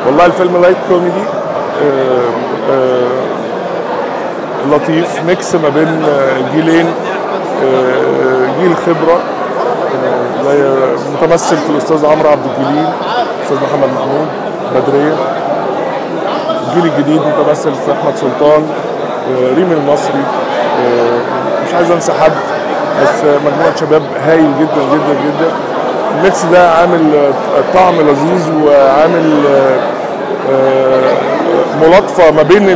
والله الفيلم لايت كوميدي لطيف، ميكس ما بين جيلين، جيل خبره متمثل في الاستاذ عمرو عبد الجليل، الاستاذ محمد محمود بدريه. الجيل الجديد متمثل في احمد سلطان، ريم المصري، مش عايز انسى حد، بس مجموعه شباب هايل جدا جدا جدا. الميكس ده عامل طعم لذيذ، وعامل ملاطفه ما بين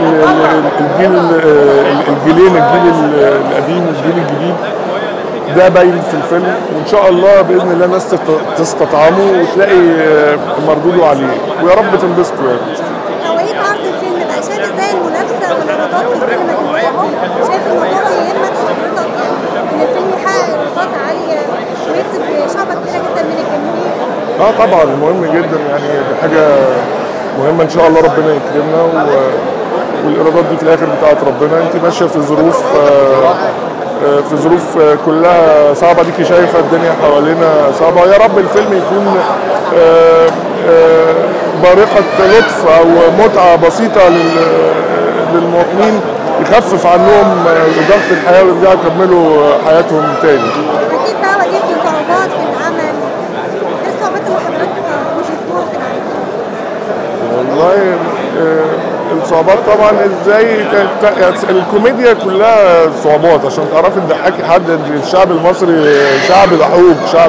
الجيلين، الجيل القديم والجيل الجديد. ده باين في الفيلم، وان شاء الله باذن الله الناس تستطعمه وتلاقي مردوده عليه، ويا رب تنبسطوا يعني. توقيت عرض الفيلم بقى، شايف ازاي المنافسه والايرادات في السينما دلوقتي؟ شايف الموضوع يهمك حضرتك ان الفيلم يحقق ايرادات عاليه ويكسب شعبه كتيره جدا من الجمهور؟ طبعا مهم جدا، يعني دي حاجه مهمه، ان شاء الله ربنا يكرمنا والايرادات دي في الاخر بتاعت ربنا. انت ماشيه في ظروف كلها صعبه، ديكي شايفه الدنيا حوالينا صعبه. يا رب الفيلم يكون بارقه لطف او متعه بسيطه للمواطنين، يخفف عنهم ضغط الحياه ويرجعوا يكملوا حياتهم تاني. اكيد بقى واجهتوا صعوبات في العمل، ايه الصعوبات اللي حضرتك واجهتوها في العمل؟ والله الصعوبات طبعا ازاي الكوميديا كلها صعوبات عشان تعرفي تضحكي حد. الشعب المصري شعب ضحوك، شعب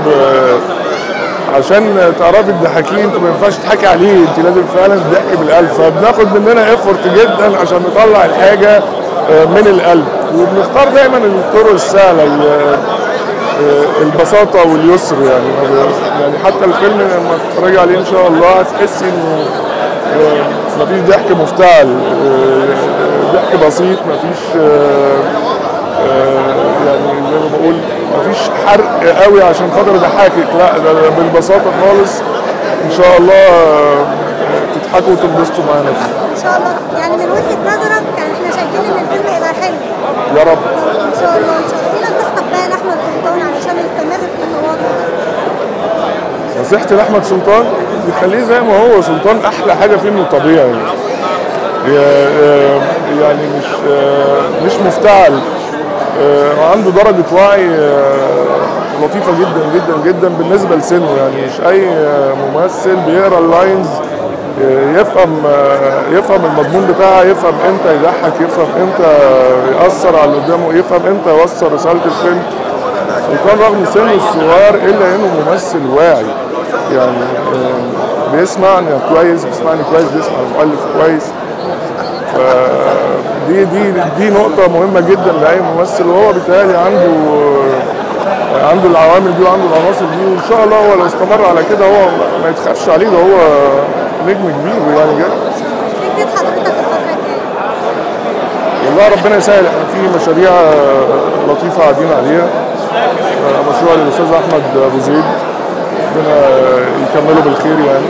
عشان تعرفي تضحكيه انت ما ينفعش تضحكي عليه، انت لازم فعلا تضحكي بالقلب. فبناخد مننا ايفورت جدا عشان نطلع الحاجه من القلب، وبنختار دايما الطرق السهله، البساطه واليسر يعني حتى الفيلم لما تتفرجي عليه ان شاء الله هتحسي انه مفيش ضحك مفتعل، ضحك بسيط، مفيش يعني زي ما بقول مفيش حرق قوي عشان خاطر اضحكك، لا ده بالبساطه خالص. ان شاء الله تضحكوا وتنبسطوا معانا فيه. ان شاء الله. يعني من وجهه نظرك احنا شايفين ان الفيلم هيبقى حلو. يا رب. ان شاء الله ان شاء الله. ايه نصيحتك بقى لاحمد سلطان علشان يستمر في التواضع؟ نصيحتي لاحمد سلطان يخليه زي ما هو. سلطان احلى حاجه فيه انه طبيعي، يعني مش مفتعل، عنده درجه وعي لطيفه جدا جدا جدا بالنسبه لسنه. يعني مش اي ممثل بيقرا اللاينز يفهم المضمون بتاعها، يفهم امتى يضحك، يفهم امتى يأثر على اللي قدامه، يفهم امتى يوصل رساله الفيلم. سلطان رغم سنه الصغير الا انه ممثل واعي، يعني بيسمعني كويس، بيسمع المؤلف كويس. دي نقطة مهمة جدا لأي ممثل، وهو بالتالي عنده العوامل دي وعنده العناصر دي، وإن شاء الله هو لو استمر على كده هو ما يتخافش عليه، ده هو نجم كبير يعني جاي. فكرة حضرتك الفترة الجاية؟ والله ربنا يسهل، احنا في مشاريع لطيفة قاعدين عليها. مشروع للأستاذ أحمد أبو زيد، ربنا يكمله بالخير يعني،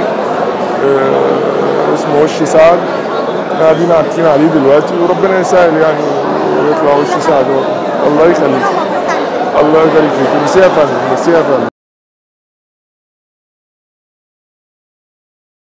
اسمه وش سعد، قاعدين عاكفين عليه دلوقتي، وربنا يسهل يعني ويطلع وش سعد. الله يخليك. الله يبارك فيك. ميرسي يا فندم، ميرسي يا فندم.